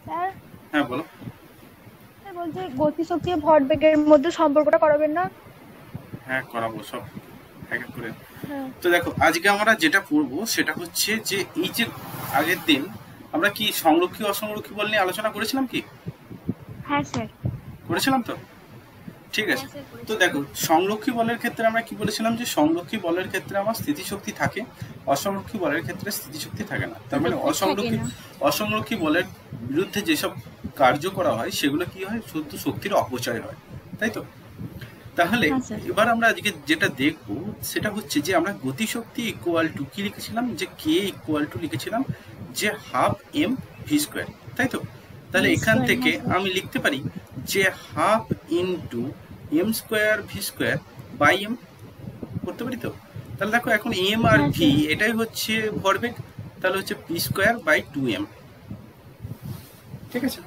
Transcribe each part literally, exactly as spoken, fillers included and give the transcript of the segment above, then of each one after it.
Sir হ্যাঁ বলো। Sir বলছি গতিশক্তি ও ভরবেগের মধ্যে সম্পর্কটা করাবেন না? হ্যাঁ করাবো সব এক এক করে। হ্যাঁ তো দেখো আজকে আমরা যেটা পড়বো সেটা হচ্ছে যে এই যে আগের দিন আমরা কি সংরক্ষী অসংরক্ষী বল নিয়ে আলোচনা করেছিলাম কি? হ্যাঁ স্যার করেছিলাম তো, ঠিক আছে। হ্যাঁ স্যার তো দেখো সংরক্ষী বলের ক্ষেত্রে আমরা কি বলেছিলাম যে সংরক্ষী বলের ক্ষেত্রে আমার স্থিতিশক্তি থাকে, অসংরক্ষী বলের ক্ষেত্রে স্থিতিশক্তি থাকে না। তার মানে অসংরক্ষী অসংরক্ষী বলের বিরুদ্ধে যেসব কার্য করা হয় সেগুলো কি হয়, শুধু শক্তির অপচয় হয়, তাই তো? তাহলে এবার আমরা আজকে যেটা দেখবো সেটা হচ্ছে যে আমরা গতিশক্তি ইকুয়াল টু কি লিখেছিলাম, যে কে ইকুয়াল টু লিখেছিলাম যে হাফ এম ভি স্কোয়ার, তাই তো? তাহলে এখান থেকে আমি লিখতে পারি যে half into M square V square by M করতে পারি তো। তাহলে দেখো এখন এম আর ভি এটাই হচ্ছে ভরবেগ, তাহলে হচ্ছে P square by two M, ঠিক আছে।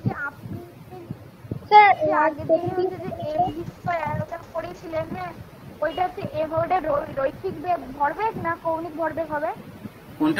স্যার আগের দিন হচ্ছে যে এম ভি স্কয়ার ওটা করেছিলেন, হ্যাঁ ওইটা হচ্ছে এম ওটা রৈখিক ভরবেগ না কৌণিক ভরবেগ হবে? কোনটা?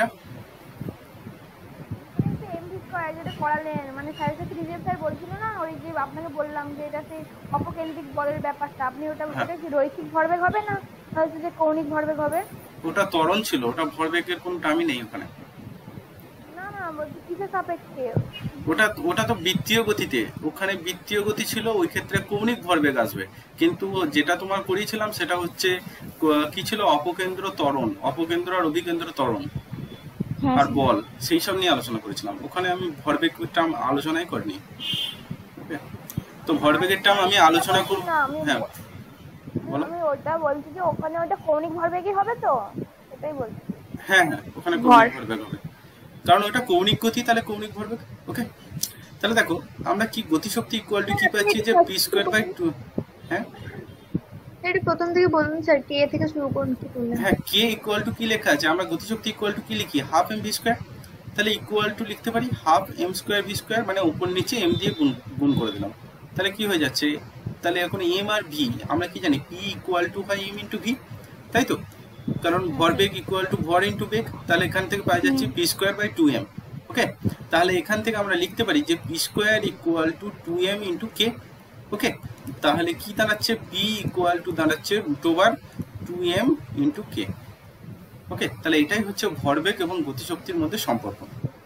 এম ভি স্কয়ার যেটা করালেন, মানে স্যারের সাথে রিজেভ স্যার বলছিল না, ওই যে আপনাকে বললাম যে এটাতে অপকেন্দ্রিক বলের ব্যাপারটা, আপনি ওটা ওটা কি রৈখিক ভরবেগ হবে না হচ্ছে যে কৌণিক ভরবেগ হবে? ওটা ত্বরণ ছিল, ওটা ভরবেগের কোনো দামই নেই ওখানে। না না বলছি কিসের সাপেক্ষে? ওটা ওটা তো বৃত্তীয় গতিতে, ওখানে বৃত্তীয় গতি ছিল, ওই ক্ষেত্রে কৌণিক ভরবেগ আসবে। কিন্তু যেটা তোমার করিয়েছিলাম সেটা হচ্ছে কি ছিল, অপকেন্দ্র ত্বরণ, অপকেন্দ্র আর অভিকেন্দ্র ত্বরণ আর বল, সেই সব নিয়ে আলোচনা করেছিলাম। ওখানে আমি ভরবেগ টার্ম আলোচনাই করিনি। তো ভরবেগের টার্ম আমি আলোচনা করব। হ্যাঁ বলো। আমি ওটা বলছি যে ওখানে ওটা কৌণিক ভরবেগই হবে তো, এটাই বলছি। হ্যাঁ হ্যাঁ ওখানে কৌণিক ভরবেগ হবে, কারণ ওটা কৌণিক গতি, তাহলে কৌণিক ভরবেগ। ওকে, তাহলে দেখো আমরা কি গতিশক্তি ইকুয়াল টু কি পাচ্ছি, যে পি স্কয়ার বাই টু। হ্যাঁ এটা প্রথম থেকে বলুন স্যার, কে থেকে শুরু করুন কি করলেন? হ্যাঁ কে ইকুয়াল টু কি লেখা আছে, আমরা গতিশক্তি ইকুয়াল টু কি লিখি, হাফ এম ভি স্কয়ার। তাহলে ইকুয়াল টু লিখতে পারি half M square V square, মানে উপর নিচে এম দিয়ে গুণ গুণ করে দিলাম। তাহলে কি হয়ে যাচ্ছে, তাহলে এখন এম আর ভি আমরা কি জানি, পি ইকুয়াল টু হয় এম ইন্টু ভি, তাই তো? কারণ ভরবেগ ইকুয়াল টু ভর ইন্টু বেগ, তাহলে এখান থেকে পাওয়া যাচ্ছে P square by two M. Okay, তাহলে এখান থেকে আমরা লিখতে পারি যে P square equal to two M into K. Okay, তাহলে কি দাঁড়াচ্ছে, পি ইকুয়াল টু দাঁড়াচ্ছে root over two M into K. Okay, তাহলে এটাই হচ্ছে ভরবেগ এবং গতিশক্তির মধ্যে সম্পর্ক।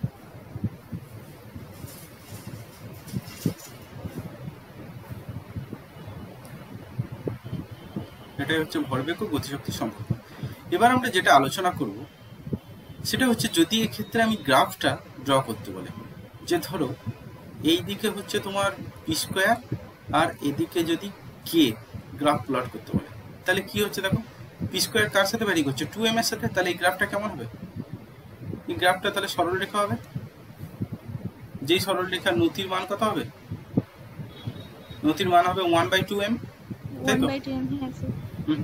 এটাই হচ্ছে ভরবেগ ও গতিশক্তির সম্পর্ক। এবার আমরা যেটা আলোচনা করব সেটা হচ্ছে, যদি এক্ষেত্রে আমি গ্রাফটা ড্র করতে বলে, যে ধরো এই দিকে হচ্ছে তোমার পি স্কোয়ার আর এদিকে যদি কে গ্রাফ প্লট করতে বলে, তাহলে কি হচ্ছে দেখো, পি স্কোয়ার কার সাথে ভ্যারি করছে, টু এম এর সাথে। তাহলে এই গ্রাফটা কেমন হবে, এই গ্রাফটা তাহলে সরলরেখা হবে। যেই সরলরেখার নতির মান কত হবে, নতির মান হবে ওয়ান বাই টু এম, তাই তো? Hmm,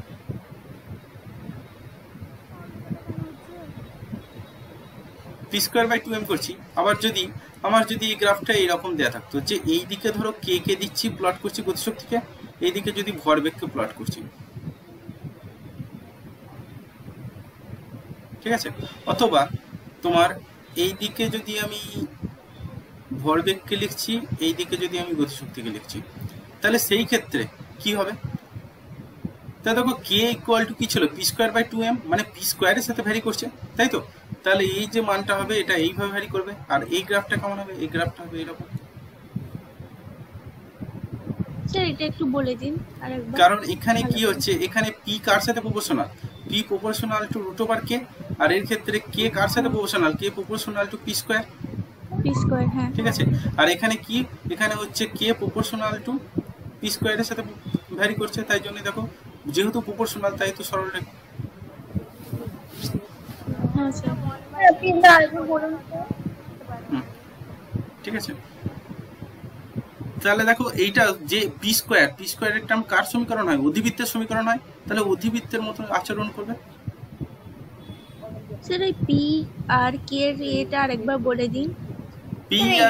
P square by two M করছি। আবার যদি আমার যদি এই গ্রাফটা এইরকম দেওয়া থাকতো, যে এই দিকে ধরো কে কে দিচ্ছি প্লট করছি গতিশক্তিকে, এইদিকে যদি ভরবেগকে প্লট করছি, ঠিক আছে? অথবা তোমার এই দিকে যদি আমি ভরবেগকে লিখছি, এই দিকে যদি আমি গতিশক্তিকে লিখছি, তাহলে সেই ক্ষেত্রে কি হবে, তা দেখো কে ইকুয়াল টু কি ছিল, P square by two M, মানে পি স্কোয়ারের সাথে ভ্যারি করছে, তাই তো? তাহলে এই যে মানটা হবে এটা এইভাবে ভ্যারি করবে। আর এই গ্রাফটা কেমন হবে, এই গ্রাফটা হবে এরকম। স্যার এটা একটু বলে দিন আরেকবার। কারণ এখানে কি হচ্ছে, এখানে পি কার সাথে proportional, P proportional to root over K, আর এর ক্ষেত্রে কে কার সাথে proportional, K proportional to P square, P square. হ্যাঁ ঠিক আছে। আর এখানে কি, এখানে হচ্ছে কে প্রপোর্শনাল টু পি স্কোয়ারের সাথে ভ্যারি করছে, তাই জন্য দেখো যেহেতু প্রপোর্শনাল তাই তো সরল রেখা। হ্যাঁ স্যার প্লিজ আরেকবার বলুন। হুম, ঠিক আছে। তাহলে দেখো এইটা যে পি স্কোয়ার, পি স্কোয়ারের টার্ম কার সমীকরণ হয়, অধিবৃত্তের সমীকরণ হয়, তাহলে অধিবৃত্তের মতো আচরণ করবে। স্যার এই পি আর কে এর এটা আরেকবার বলে দিন। পি আর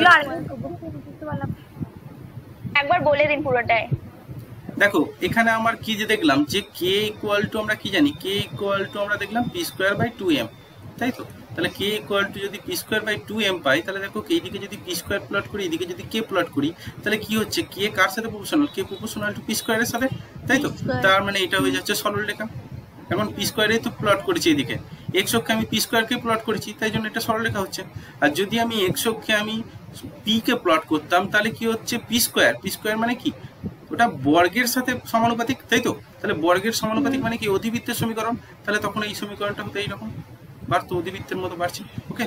একবার বলে দিন পুরোটাই। দেখো এখানে আমার কি যে দেখলাম, যে কে ইকুয়াল টু আমরা কি জানি, কে ইকুয়াল টু আমরা দেখলাম P square by two M, তাই তো? তাহলে কে ইকুয়াল টু যদি P square by two M পাই, তাহলে দেখো এইদিকে যদি পি স্কোয়ার প্লট করি, এদিকে যদি কে প্লট করি, তাহলে কি হচ্ছে কে কার সাথে proportional, K proportional to P স্কোয়ারের সাথে, তাই তো? তার মানে এটা হয়ে যাচ্ছে সরলরেখা। এখন পি স্কোয়ারে তো প্লট করেছি এদিকে, এক্স অক্ষে আমি পি স্কোয়ারকে প্লট করেছি, তাই জন্য এটা সরলরেখা হচ্ছে। আর যদি আমি এক্স অক্ষে আমি পি কে প্লট করতাম, তাহলে কি হচ্ছে পি স্কোয়ার, পি স্কোয়ার মানে কি ওটা বর্গের সাথে সমানুপাতিক, তাই তো? তাহলে বর্গের সমানুপাতিক মানে কি অধিবৃত্তের সমীকরণ, তাহলে তখন এই সমীকরণটা হতে এইরকম বাড়তো, অধিবৃত্তের মতো বাড়ছে। ওকে,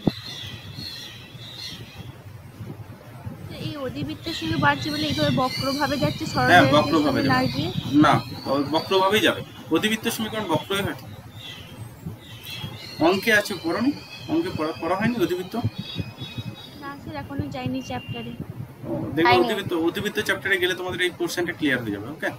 এই অধিবৃত্তের সঙ্গে বাড়ছে বলে এইভাবে বক্রভাবে যাচ্ছে, হ্যাঁ সরলরেখার বক্রভাবে সঙ্গে যাবে, লাগবে না বক্রভাবেই যাবে, অধিবৃত্তের সমীকরণ বক্রই হয়। অঙ্কে আছে পড়নি, অঙ্কে পড়া পড়া হয়নি অধিবৃত্ত? না স্যার এখনো যাইনি চ্যাপ্টারে। দেখো অধিবৃত্ত, অধিবৃত্ত চ্যাপ্টারে গেলে তোমাদের এই পোর্শনটা ক্লিয়ার হয়ে যাবে। ওকে,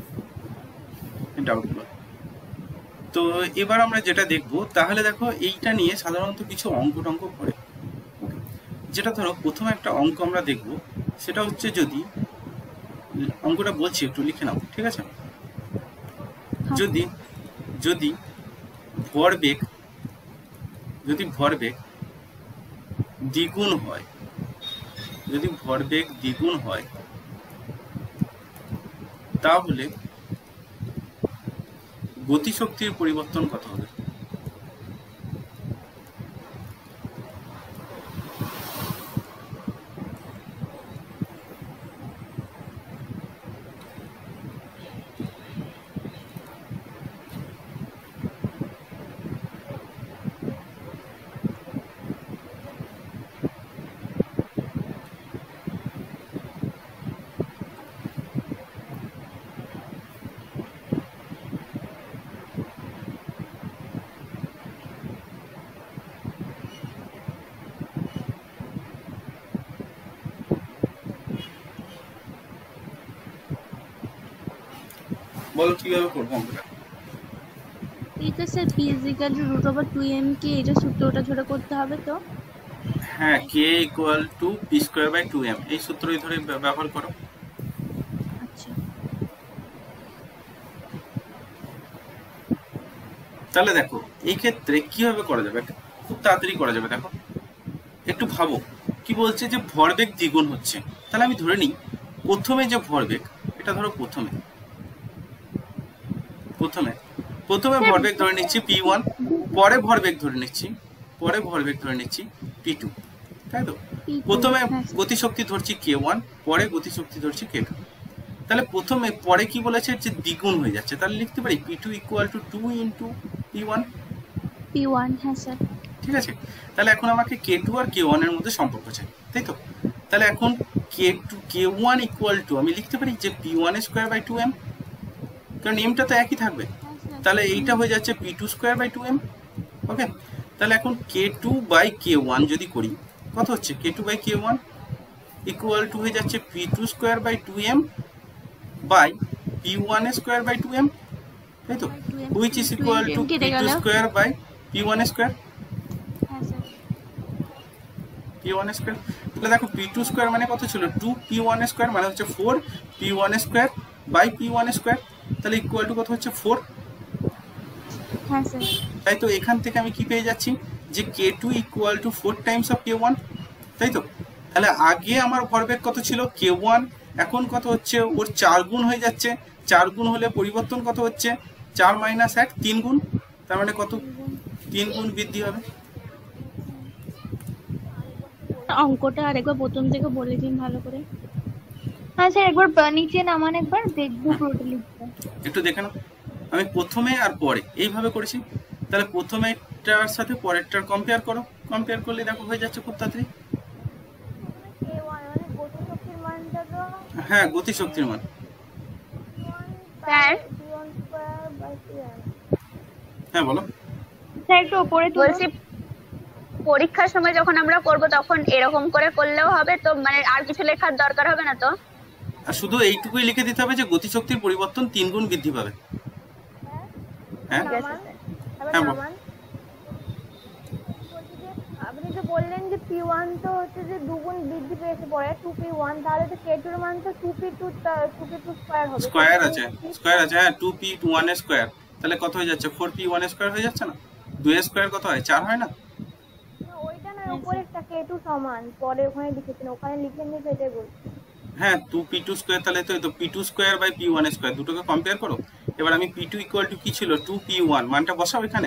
ডাউট গুলো। তো এবার আমরা যেটা দেখবো, তাহলে দেখো এইটা নিয়ে সাধারণত কিছু অঙ্ক টঙ্ক পড়ে। যেটা ধরো প্রথমে একটা অঙ্ক আমরা দেখব, সেটা হচ্ছে যদি অঙ্কটা বলছি একটু লিখে নাও, ঠিক আছে? যদি যদি ভরবেগ যদি ভরবেগ দ্বিগুণ হয়, যদি ভরবেগ দ্বিগুণ হয় তাহলে গতিশক্তির পরিবর্তন কত হবে? বলো কিভাবে করবো অঙ্কটা? এটা sir p equal to root over two M K এটা সূত্রটা ধরে করতে হবে তো? হ্যাঁ, K equal to P square by two M, এই সূত্রই ধরে ব্যবহার করো। আচ্ছা, তাহলে দেখো এই ক্ষেত্রে কিভাবে করা যাবে, খুব তাড়াতাড়ি করা যাবে। দেখো একটু ভাবো, কি বলছে যে ভরবেগ দ্বিগুণ হচ্ছে, তাহলে আমি ধরে নিই প্রথমে যে ভরবেগ, এটা ধরো প্রথমে প্রথমে প্রথমে ভরবেগ ধরে নিচ্ছি পি ওয়ান, পরে ভরবেগ ধরে নিচ্ছি পরে ভরবেগ ধরে নিচ্ছি পি টু, তাই তো? প্রথমে গতিশক্তি ধরছি কে ওয়ান, পরে গতিশক্তি ধরছি কে টু। তাহলে প্রথমে পরে কি বলেছে যে দ্বিগুণ হয়ে যাচ্ছে, তাহলে লিখতে পারি P two equal to two into P one. P one, হ্যাঁ স্যার। ঠিক আছে, তাহলে এখন আমাকে কে টু আর কে ওয়ান এর মধ্যে সম্পর্ক চাই, তাই তো? তাহলে এখন K two K one equal to আমি লিখতে পারি যে P one square by two M, কারণ এমটা তো একই থাকবে। তাহলে এইটা হয়ে যাচ্ছে P two square by two M. Okay, তাহলে এখন K two by K one যদি করি, কত হচ্ছে? K two by K one equal to হয়ে যাচ্ছে P two square by two M by P one square by two M, তাই তো? Which is equal to P two square by P one square, P one square. তাহলে দেখো P two square মানে কত ছিল? Two, P one square মানে হচ্ছে four, P one square by P one square, তাহলে ইকুয়াল টু কত হচ্ছে? ফোর। হ্যাঁ স্যার। তাই তো এখান থেকে আমি কি পেয়ে যাচ্ছি যে K two equal to four times of K one, তাই তো? তাহলে আগে আমার ভরবেগ কত ছিল? কে ওয়ান, এখন কত হচ্ছে? ওর চার গুণ হয়ে যাচ্ছে। চার গুণ হলে পরিবর্তন কত হচ্ছে? চার মাইনাস এক, তিন গুণ, তার মানে কত? তিন গুণ বৃদ্ধি হবে। অঙ্কটা আরেকবার প্রথম থেকে বলে দিন ভালো করে। হ্যাঁ স্যার, একবার নিচে নামান, একবার দেখবো পুরোটা লিখতে। একটু দেখে নাও, আমি প্রথমে আর পরে এইভাবে করেছি। তাহলে প্রথমেরটার সাথে পরেরটার কম্পেয়ার করো, কম্পেয়ার করলে দেখো হয়ে যাচ্ছে খুব তাড়াতাড়ি। হ্যাঁ, গতিশক্তির মান। স্যার হ্যাঁ বলো। স্যার একটু উপরে বলছি পরীক্ষার সময় যখন আমরা করব তখন এরকম করে করলেও হবে তো, মানে আর কিছু লেখার দরকার হবে না তো? আর শুধু এইটুকুই লিখে দিতে হবে যে গতিশক্তির পরিবর্তন তিন গুণ বৃদ্ধি পাবে। হ্যাঁ হ্যাঁ বল। আপনি তো বললেন যে পি ওয়ান তো হচ্ছে যে দুগুণ বৃদ্ধি পেয়েছে পরে টু পি ওয়ান, তাহলে তো কে টু এর মান তো two P two two P two square হবে। স্কয়ার আছে, স্কয়ার আছে, হ্যাঁ টু পি ওয়ান স্কয়ার, তাহলে কত হয়ে যাচ্ছে? ফোর পি ওয়ান স্কয়ার হয়ে যাচ্ছে না? দুই স্কয়ার কত হয়? চার হয় না? উপরেরটা কে টু সমান, পরে ওখানে লিখেছেন, ওখানে লিখেন নি, সেটাই বলছি। হ্যাঁ, টু পি টু স্কোয়ার, তাহলে তো P two square by P one square দুটোকে কম্পেয়ার করো। এবার আমি পি টু ইকুয়াল টু কি ছিল, টু পি ওয়ান, মানটা বসাও এখানে।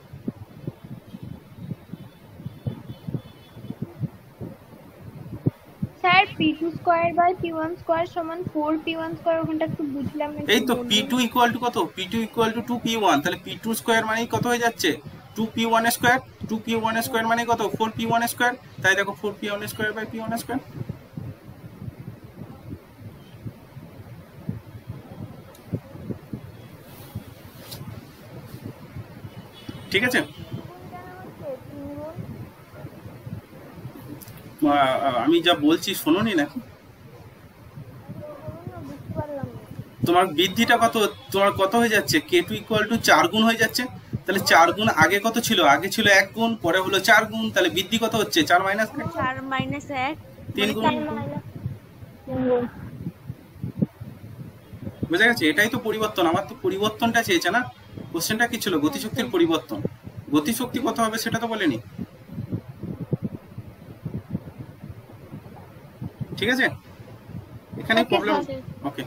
Sir P two square by P one square সমান ফোর পি ওয়ান স্কয়ার, ওখানটা একটু বুঝলাম না। এই তো পি টু ইকুয়াল টু কত, P two equal to two P one, তাহলে পি টু স্কোয়ার মানে কত হয়ে যাচ্ছে, two P one square. Two P one square মানে কত, ফোর পি ওয়ান স্কোয়ার। তাই দেখো four P one square by P one square. ঠিক আছে, আমি যা বলছি শোনোনি নাকি? তোমার বৃদ্ধিটা কত, তোমার কত হয়ে যাচ্ছে, কে টু ইকুয়াল টু চার গুণ হয়ে যাচ্ছে। তাহলে চার গুণ আগে কত ছিল, আগে ছিল এক গুণ, পরে হলো চার গুণ, তাহলে বৃদ্ধি কত হচ্ছে, চার মাইনাস এক, চার মাইনাস এক, তিন গুণ। বুঝা গেছে, এটাই তো পরিবর্তন। আমার তো পরিবর্তনটা চেয়েছে না, কোশ্চেনটা কি ছিল, গতিশক্তির পরিবর্তন। গতিশক্তি কত হবে সেটা তো বলেনি। ঠিক আছে, এখানে প্রবলেম। ওকে,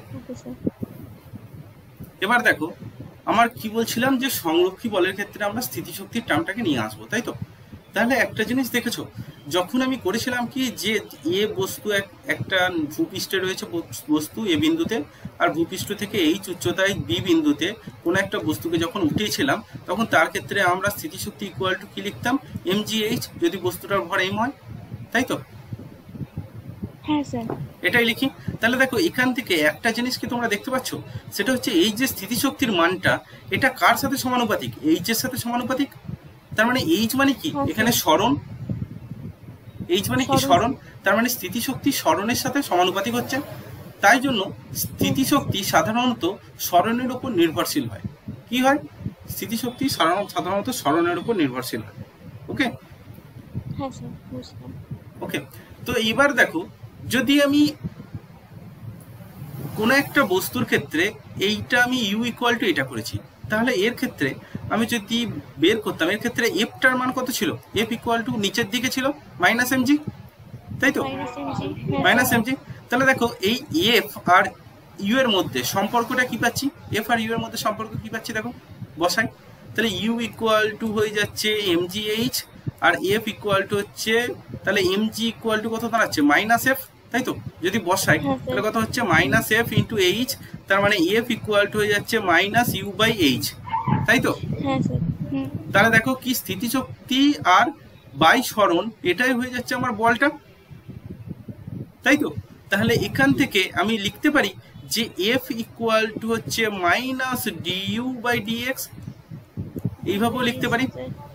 এবার দেখো আমার কি বলছিলাম, যে সংরক্ষী বলের ক্ষেত্রে আমরা স্থিতিশক্তির টার্মটাকে নিয়ে আসবো, তাই তো। তাহলে একটা জিনিস দেখেছো, যখন আমি করেছিলাম কি, যে এ বস্তু একটা ভূপৃষ্ঠে রয়েছে, বস্তু এ বিন্দুতে, আর ভূপৃষ্ঠ থেকে এইচ উচ্চতায় বি বিন্দুতে কোনো একটা বস্তুকে যখন উঠিয়েছিলাম, তখন তার ক্ষেত্রে আমরা স্থিতিশক্তি ইকুয়াল টু কি লিখতাম, এম জি এইচ, যদি বস্তুটার ভর এম হয়, তাই তো। হ্যাঁ স্যার, এটাই লিখি। তাহলে দেখো এখান থেকে একটা জিনিস কি তোমরা দেখতে পাচ্ছ, সেটা হচ্ছে এই যে স্থিতিশক্তির মানটা, এটা কার সাথে সমানুপাতিক, এইচ এর সাথে সমানুপাতিক। তার মানে এইচ মানে কি, এখানে সরণ, এইচ মানে কি সরণ, তার মানে স্থিতিশক্তি সরণের সাথে সমানুপাতিক হচ্ছে। তাই জন্য স্থিতিশক্তি সাধারণত সরণের উপর নির্ভরশীল হয়। কি হয়, স্থিতিশক্তি সাধারণত সরণের উপর নির্ভরশীল হয়। ওকে, হ্যাঁ স্যার বুঝলাম। ওকে, তো এবার দেখো, যদি আমি কোনো একটা বস্তুর ক্ষেত্রে এইটা আমি ইউ ইকুয়াল টু এটা করেছি, তাহলে এর ক্ষেত্রে আমি যদি বের করতাম, এর ক্ষেত্রে এফটার মান কত ছিল, এফ ইকুয়াল টু নিচের দিকে ছিল মাইনাস এম জি, তাই তো, মাইনাস এম জি। তাহলে দেখো এই এফ আর ইউ এর মধ্যে সম্পর্কটা কি পাচ্ছি, এফ আর ইউ এর মধ্যে সম্পর্ক কি পাচ্ছি, দেখো বসাই। তাহলে ইউ ইকুয়াল টু হয়ে যাচ্ছে এম জি এইচ, আর এফ ইকুয়াল টু হচ্ছে, তাহলে এম জি ইকুয়াল টু কত দাঁড়াচ্ছে, মাইনাস এফ, তাই তো। যদি বসাই তাহলে কত হচ্ছে, মাইনাস এফ ইন্টু এইচ, তার মানে এফ ইকুয়াল টু হয়ে যাচ্ছে মাইনাস ইউ বাই এইচ, তাই তো। তাহলে দেখো কি, স্থিতিশক্তি আর বাই সরণ এটাই হয়ে যাচ্ছে আমার বলটা, তাই তো। তাহলে এখান থেকে আমি লিখতে পারি যে এফ ইকুয়াল টু হচ্ছে মাইনাস ডিইউ বাই ডিএক্স, এইভাবেও লিখতে পারি,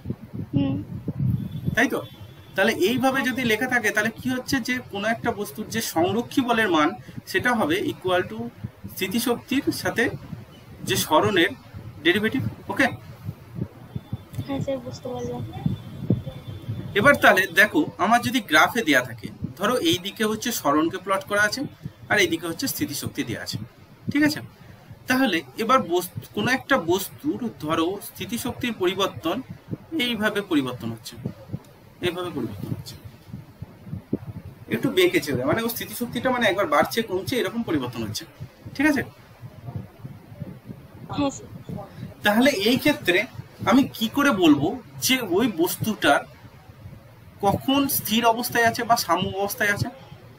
তাই তো। তাহলে এইভাবে যদি লেখা থাকে, তাহলে কি হচ্ছে, যে কোনো একটা বস্তুর যে সংরক্ষী বলের মান, সেটা হবে ইকুয়াল টু স্থিতিশক্তির সাথে যে সরণের ডেরিভেটিভ। ওকে, হ্যাঁ স্যার বুঝতে পারলাম। এবার তাহলে দেখো, আমার যদি গ্রাফে দেয়া থাকে, ধরো এই দিকে হচ্ছে সরণকে প্লট করা আছে, আর এই দিকে হচ্ছে স্থিতিশক্তি দেওয়া আছে, ঠিক আছে। তাহলে এবার বস্তু, কোনো একটা বস্তুর ধরো স্থিতিশক্তির পরিবর্তন এইভাবে পরিবর্তন হচ্ছে, এইভাবে পরিবর্তন হচ্ছে, একটু বেঁকেছে, মানে ও স্থিতিশক্তিটা মানে একবার বাড়ছে কমছে এরকম পরিবর্তন হচ্ছে, ঠিক আছে। তাহলে এই ক্ষেত্রে আমি কি করে বলবো যে ওই বস্তুটার কখন স্থির অবস্থায় আছে বা সাম্য অবস্থায় আছে।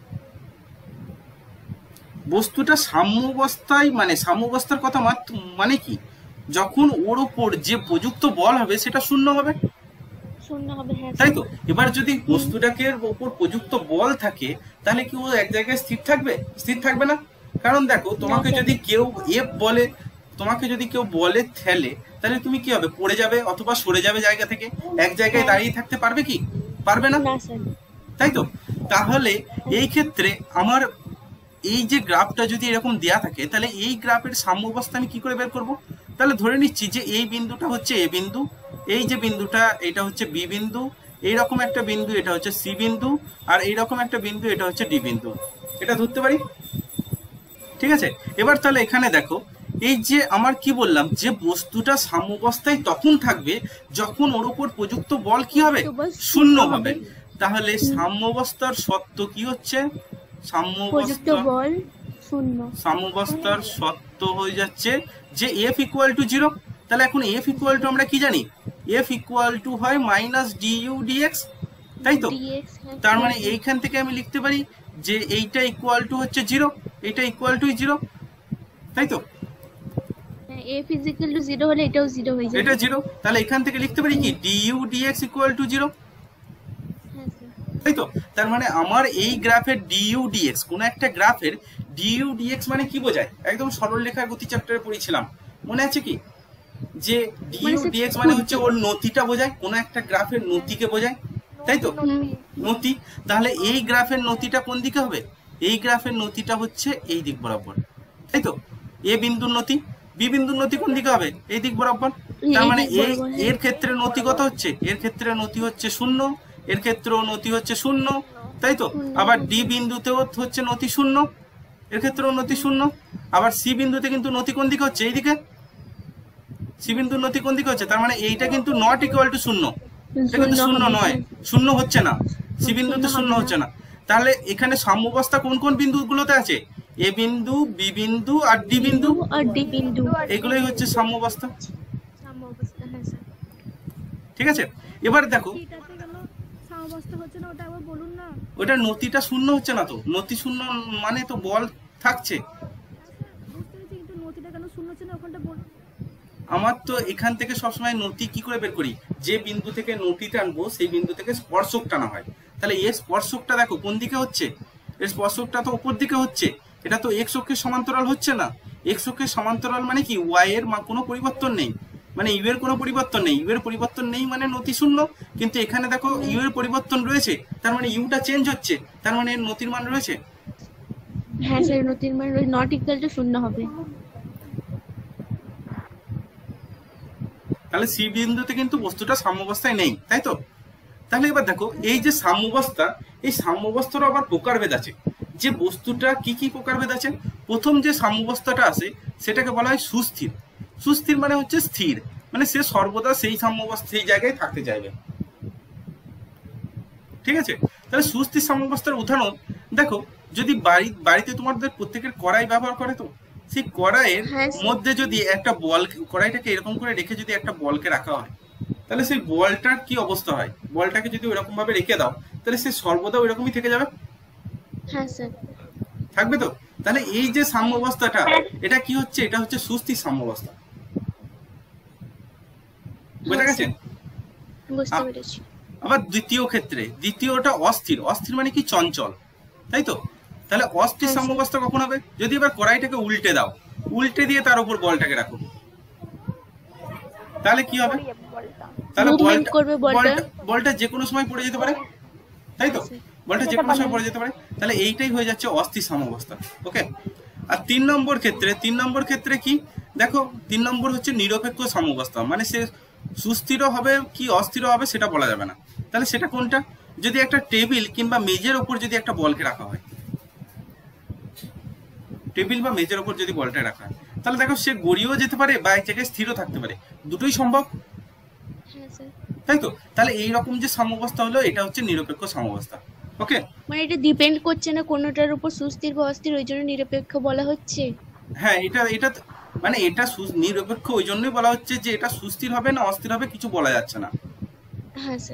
বস্তুটা সাম্য অবস্থায়, মানে সাম্য অবস্থার কথা মানে কি, যখন ওর ওপর যে প্রযুক্ত বল হবে সেটা শূন্য হবে, শূন্য হবে, হ্যাঁ তাই তো। এবার যদি বস্তুটাকে ওপর প্রযুক্ত বল থাকে, তাহলে কি ও এক জায়গায় স্থির থাকবে, স্থির থাকবে না। কারণ দেখো, তোমাকে যদি কেউ এফ বলে, তোমাকে যদি কেউ বলে ঠেলে, তাহলে তুমি কি হবে, পড়ে যাবে অথবা সরে যাবে জায়গা থেকে, এক জায়গায় দাঁড়িয়ে থাকতে পারবে কি, পারবে না, তাই তো। তাহলে এই ক্ষেত্রে আমার এই যে গ্রাফটা যদি এরকম দেয়া থাকে, তাহলে এই গ্রাফের সাম্য অবস্থা আমি কি করে বের করব। তাহলে ধরে নিচ্ছি যে এই বিন্দুটা হচ্ছে এ বিন্দু, এই যে বিন্দুটা এটা হচ্ছে বি বিন্দু, এইরকম একটা বিন্দু এটা হচ্ছে সি বিন্দু, আর এইরকম একটা বিন্দু এটা হচ্ছে ডি বিন্দু, এটা ধরতে পারি, ঠিক আছে। এবার তাহলে এখানে দেখো, এই যে আমার কি বললাম, যে বস্তুটা সাম্য অবস্থায় তখন থাকবে যখন ওর উপর প্রযুক্ত বল কি হবে, শূন্য হবে। তাহলে সাম্যাবস্থার শর্ত কি হচ্ছে? প্রযুক্ত সাম্যাবস্থা বল শূন্য। সাম্যাবস্থার শর্ত হয়ে যাচ্ছে যে এফ ইকুয়াল টু জিরো। তাহলে এখন এফ ইকুয়াল টু আমরা কি জানি? এফ ইকুয়াল টু হয় মাইনাস ডিইউ ডিএক্স, তাই তো? তার মানে এইখান থেকে আমি লিখতে পারি যে এইটা ইকুয়াল টু হচ্ছে জিরো, এইটা ইকুয়াল টু জিরো, তাই তো? f is equal to zero হলে এটাও জিরো হয়ে যাবে। এটা জিরো, তাহলে এখান থেকে লিখতে পারি কি DU DX equal to zero, হ্যাঁ স্যার। তাই তো? তার মানে আমার এই গ্রাফের ডিইউ ডিএক্স, কোন একটা গ্রাফের ডিইউ ডিএক্স মানে কি বোঝায়? একদম সরল রেখার গতি চ্যাপ্টারে পড়েছিলাম, মনে আছে কি? যে ডিইউ ডিএক্স মানে হচ্ছে ওর নতিটা বোঝায়, কোন একটা গ্রাফের নতিকে বোঝায়, তাই তো? নতি। তাহলে এই গ্রাফের নতিটা কোন দিকে হবে? এই গ্রাফের নতিটা হচ্ছে এই দিক বরাবর, তাই তো? এ বিন্দুর নতি, বি বিন্দুর নতি কোন দিকে হবে? এই দিক বরাবর। তার মানে এই এর ক্ষেত্রে নতি কত হচ্ছে? এর ক্ষেত্রে নতি হচ্ছে শূন্য, এর ক্ষেত্রেও নতি হচ্ছে শূন্য, তাই তো? আবার ডি বিন্দুতেও হচ্ছে নতি শূন্য, এর ক্ষেত্রেও নতি শূন্য। আবার সি বিন্দুতে কিন্তু নতি কোন দিকে হচ্ছে? এইদিকে। সি বিন্দুর নতি কোন দিকে হচ্ছে? তার মানে এইটা কিন্তু নট ইকুয়াল টু শূন্য, এটা কিন্তু শূন্য নয়, শূন্য হচ্ছে না, সি বিন্দুতে শূন্য হচ্ছে না। তাহলে এখানে সাম্যাবস্থা কোন কোন বিন্দুগুলোতে আছে? এ বিন্দু, বি বিন্দু আর ডি বিন্দু, আর ডি বিন্দু, এগুলোই হচ্ছে সাম্যাবস্থা। সাম্যাবস্থা। হ্যাঁ স্যার। ঠিক আছে, এবার দেখো এটাতে গেল সাম্যাবস্থা হচ্ছে না, ওটা আবার বলুন না। ওটা নতিটা শূন্য হচ্ছে না তো, নতি শূন্য মানে তো বল থাকছে। বুঝতে পেরেছি, কিন্তু নতিটা কেন শূন্য হচ্ছে না ওখানটা বলুন। আমার তো এখান থেকে সবসময় নতি কি করে বের করি? যে বিন্দু থেকে নতি টানবো সেই বিন্দু থেকে স্পর্শক টানা হয়। তাহলে এর স্পর্শকটা দেখো কোন দিকে হচ্ছে? এর স্পর্শকটা তো উপর দিকে হচ্ছে, এটা তো এক্স অক্ষের সমান্তরাল হচ্ছে না। এক্স অক্ষের সমান্তরাল মানে কি ওয়াই এর কোনো পরিবর্তন নেই, মানে ইউ এর কোনো পরিবর্তন নেই। ইউ এর পরিবর্তন নেই মানে নতি শূন্য, কিন্তু এখানে দেখো ইউ এর পরিবর্তন রয়েছে, তার মানে ইউটা চেঞ্জ হচ্ছে, তার মানে এর নতির মান রয়েছে। হ্যাঁ স্যার, নতির মান নট ইকুয়াল টু শূন্য হবে। তাহলে সি বিন্দুতে কিন্তু বস্তুটা সাম্যাবস্থায় নেই, তাই তো? তাহলে এবার দেখো এই যে সাম্যাবস্থা, এই সাম্যাবস্থার আবার প্রকারভেদ আছে। যে বস্তুটা কি কি প্রকারভেদ আছে? প্রথম যে সাম্যাবস্থাটা আছে সেটাকে বলা হয় সুস্থির। সুস্থির মানে হচ্ছে স্থির, মানে সে সর্বদা সেই সাম্যাবস্থা সেই জায়গায় থাকতে চাইবে, ঠিক আছে? তাহলে সুস্থির সাম্যাবস্থার উদাহরণ দেখো, যদি বাড়ি বাড়িতে তোমাদের প্রত্যেকের কড়াই ব্যবহার করে, তো সেই কড়াইয়ের মধ্যে যদি একটা বল, কড়াইটাকে এরকম করে রেখে যদি একটা বলকে রাখা হয়, তাহলে সেই বলটার কি অবস্থা হয়? বলটাকে যদি ওইরকম ভাবে রেখে দাও তাহলে সে সর্বদা ওইরকমই থেকে যাবে, হ্যাঁ স্যার। থাকবে তো? তাহলে এই যে সাম্যাবস্থাটা, এটা কি হচ্ছে? এটা হচ্ছে সুস্থির সাম্যাবস্থা। বুঝা গেছে? বুঝতে পেরেছি। আবার দ্বিতীয় ক্ষেত্রে, দ্বিতীয়টা অস্থির। অস্থির মানে কি? চঞ্চল, তাই তো? তাহলে অস্থির সাম্যাবস্থা কখন হবে? যদি এবার কড়াইটাকে উল্টে দাও, উল্টে দিয়ে তার উপর বলটাকে রাখো, তাহলে কি হবে? তাহলে বলটা বলটা যে কোনো সময় পড়ে যেতে পারে, তাই তো? বলটা যে কোনো সময় পড়ে যেতে পারে। তাহলে এইটাই হয়ে যাচ্ছে অস্থির সাম্যাবস্থা। ওকে। আর তিন নম্বর ক্ষেত্রে, তিন নম্বর ক্ষেত্রে কি দেখো, তিন নম্বর হচ্ছে নিরপেক্ষ সাম্যাবস্থা, মানে সে সুস্থিরও হবে কি অস্থির হবে সেটা বলা যাবে না। তাহলে সেটা কোনটা? যদি একটা টেবিল কিংবা মেজের ওপর যদি একটা বলকে রাখা হয়, টেবিল বা মেজের ওপর যদি বলটা রাখা হয়, তাহলে দেখো সে গড়িয়েও যেতে পারে বা এক জায়গায় স্থিরও থাকতে পারে, দুটোই সম্ভব, তাই তো? তাহলে এইরকম যে সাম্যাবস্থা হলো, এটা হচ্ছে নিরপেক্ষ সাম্যাবস্থা। ওকে, মানে এটা ডিপেন্ড করছে না কোনটার উপর সুস্থির বা অস্থির, ওই জন্য নিরপেক্ষ বলা হচ্ছে। হ্যাঁ, এটা এটা মানে এটা নিরপেক্ষ ওই জন্যই বলা হচ্ছে যে এটা সুস্থির হবে না অস্থির হবে কিছু বলা যাচ্ছে না। হ্যাঁ স্যার।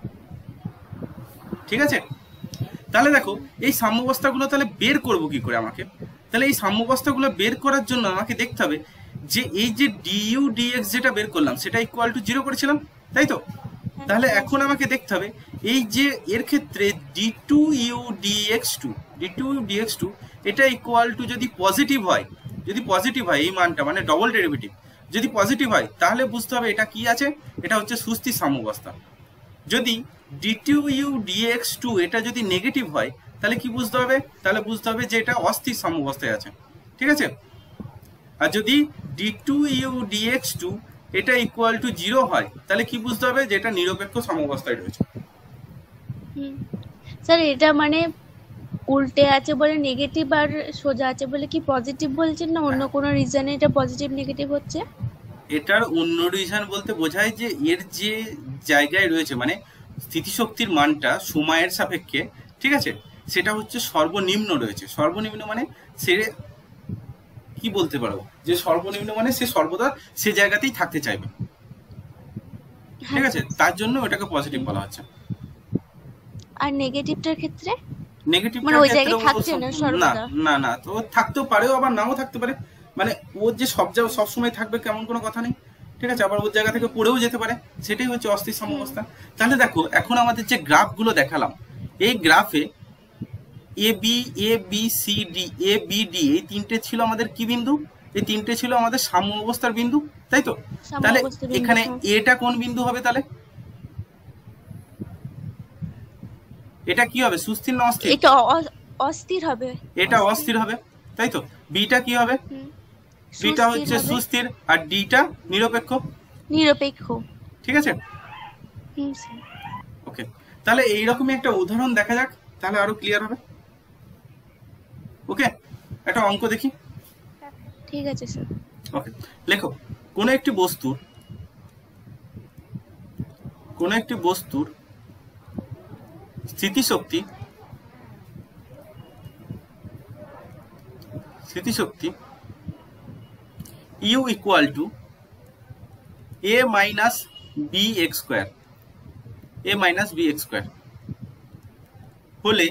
ঠিক আছে, তাহলে দেখো এই সাম্যাবস্থাগুলো তাহলে বের করব কি করে আমাকে? তাহলে এই সাম্যাবস্থাগুলো বের করার জন্য আমাকে দেখতে হবে যে এই যে ডিইউ ডিএক্স যেটা বের করলাম সেটা ইকুয়াল টু জিরো করেছিলাম, তাই তো? তাহলে এখন আমাকে দেখতে হবে এই যে এর ক্ষেত্রে D two U DX two D two U DX two এটা ইকুয়াল টু যদি পজিটিভ হয়, যদি পজিটিভ হয় এই মানটা মানে ডবল ডেরিভেটিভ যদি পজিটিভ হয়, তাহলে বুঝতে হবে এটা কি আছে, এটা হচ্ছে সুস্থির সাম্যাবস্থা। যদি D two U DX two এটা যদি নেগেটিভ হয়, তাহলে কি বুঝতে হবে? তাহলে বুঝতে হবে যে এটা অস্থির সাম্যাবস্থায় আছে, ঠিক আছে? আর যদি D two U DX two এটা ইকুয়াল টু জিরো হয়, তাহলে কি বুঝতে হবে? যে এটা নিরপেক্ষ সাম্যাবস্থায় রয়েছে। স্যার এটা মানে উল্টে আছে বলে নেগেটিভ আর সোজা আছে বলে কি পজিটিভ বলছেন, না অন্য কোনো রিজনে এটা পজিটিভ নেগেটিভ হচ্ছে? এটার অন্য রিজন বলতে বোঝায় যে এর যে জায়গায় রয়েছে, মানে স্থিতিশক্তির মানটা সময়ের সাপেক্ষে, ঠিক আছে, সেটা হচ্ছে সর্বনিম্ন রয়েছে। সর্বনিম্ন মানে সে কি বলতে পারবো যে সর্বনিম্ন মানে সে সর্বদা সে জায়গাতেই থাকতে চাইবে, ঠিক আছে, তার জন্য ওটাকে পজিটিভ বলা হচ্ছে। আর নেগেটিভটার ক্ষেত্রে নেগেটিভ মানে ওই জায়গায় থাকছে না না সর্বদা। না না তো থাকতেও পারেও আবার নাও থাকতে পারে, মানে ও যে সব জায়গায় সবসময় থাকবে কেমন কোনো কথা নেই, ঠিক আছে, আবার ওর জায়গা থেকে পড়েও যেতে পারে, সেটাই হচ্ছে অস্থির সাম্যাবস্থা। তাহলে দেখো এখন আমাদের যে গ্রাফগুলো দেখালাম, এই গ্রাফে A B A B C D A B D এই তিনটে ছিল আমাদের কি বিন্দু, এই তিনটে ছিল আমাদের সাম্য অবস্থার বিন্দু, তাই তো? তাহলে এখানে এটা কোন বিন্দু হবে? তাহলে এটা কি হবে, সুস্থির না অস্থির? এটা অস্থির হবে, এটা অস্থির হবে, তাই তো? বিটা কি হবে? বিটা হচ্ছে সুস্থির আর ডিটা নিরপেক্ষ। নিরপেক্ষ, ঠিক আছে, ওকে। তাহলে এইরকমই একটা উদাহরণ দেখা যাক, তাহলে আরো ক্লিয়ার হবে। ওকে, একটা অঙ্ক দেখি। ঠিক আছে স্যার। ওকে, লেখো কোন একটি বস্তুর কোন একটি বস্তুর স্থিতিশক্তি স্থিতিশক্তি U equal to A minus B X square A minus B X square হলে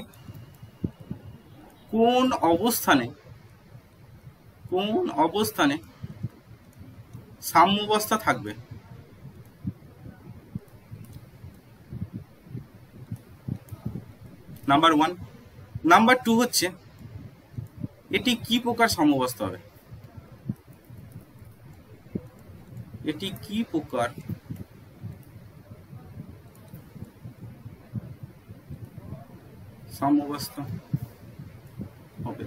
কোন অবস্থানে কোন অবস্থানে সাম্যাবস্থা থাকবে? Number one. নাম্বার টু হচ্ছে এটি কি প্রকার সাম্যাবস্থা হবে? এটি কি প্রকার সাম্যাবস্থা হবে?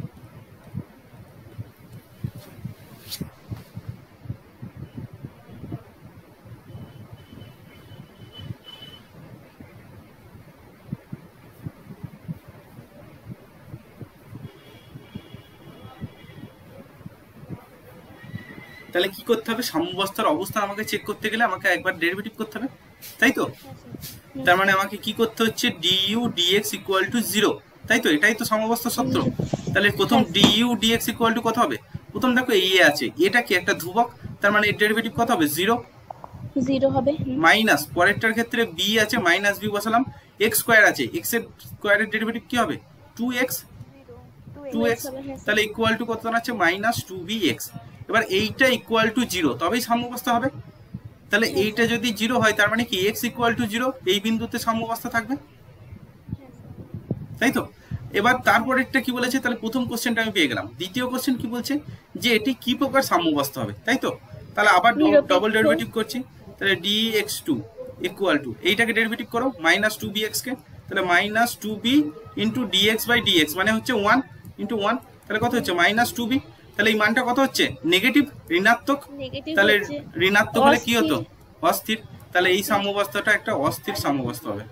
তাহলে কি করতে হবে, সাম্যাবস্থার অবস্থান আমাকে চেক করতে গেলে আমাকে একবার ডেরিভেটিভ করতে হবে, তাই তো? তার মানে আমাকে কি করতে হচ্ছে, DU DX equal to zero, তাই তো? এটাই তো সাম্যাবস্থার সূত্র। তাহলে প্রথম ডিইউ ডিএক্স ইকুয়াল টু কত হবে? প্রথম দেখো এ আছে, এটা কি একটা ধ্রুবক, তার মানে এর ডেরিভেটিভ কত হবে? জিরো জিরো হবে। মাইনাস পরেরটার ক্ষেত্রে বি আছে, মাইনাস বি বসালাম, এক্স স্কোয়ার আছে, এক্স এর স্কোয়ারের ডেরিভেটিভ কি হবে? টু এক্স টু এক্স তাহলে ইকুয়াল টু কত দাঁড়াচ্ছে? Minus two B X. এবার এইটা ইকুয়াল টু জিরো, তবেই সাম্যাবস্থা হবে। তাহলে এইটা যদি জিরো হয় তার মানে কি এক্স ইকুয়াল টু জিরো, এই বিন্দুতে সাম্যাবস্থা থাকবে, তাই তো? এবার তারপরেরটা কি বলেছে, তাহলে প্রথম কোশ্চেনটা আমি পেয়ে গেলাম। দ্বিতীয় কোশ্চেন কি বলছে, যে এটি কি প্রকার সাম্যাবস্থা হবে, তাই তো? তাহলে আবার ডবল ডেরিভেটিভ করছি, তাহলে D X two equal to এইটাকে ডেরিভেটিভ করো মাইনাস টু বি এক্স কে, তাহলে minus two B into DX by DX মানে হচ্ছে ওয়ান ইন্টু ওয়ান, তাহলে কত হচ্ছে? Minus two B. তাহলে এই মানটা কত হচ্ছে? নেগেটিভ, ঋণাত্মক। তাহলে ঋণাত্মক হলে কি হতো? অস্থির। তাহলে এই সাম্যাবস্থাটা একটা অস্থির সাম্যাবস্থা হবে।